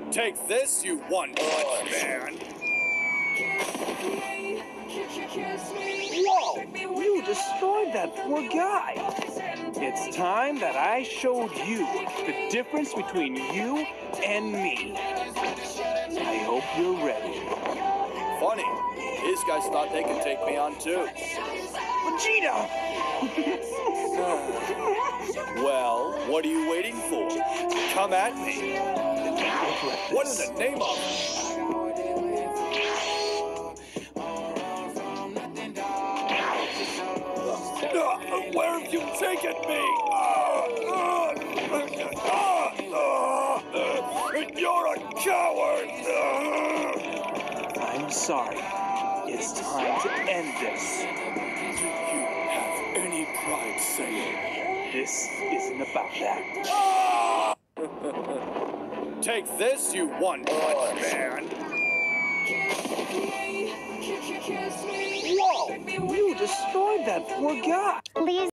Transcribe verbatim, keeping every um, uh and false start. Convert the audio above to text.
Take this, you one-punch man! Whoa! You destroyed that poor guy! It's time that I showed you the difference between you and me. I hope you're ready. Funny, these guys thought they could take me on too. Vegeta! Well, what are you waiting for? Come at me. What in the name of Uh, where have you taken me? Uh, uh, uh, uh, uh, you're a coward! Uh. I'm sorry. It's time to end this. Do you have any pride saying This isn't about that. Take this, you one-punch man! Whoa! You destroyed that poor guy! Please.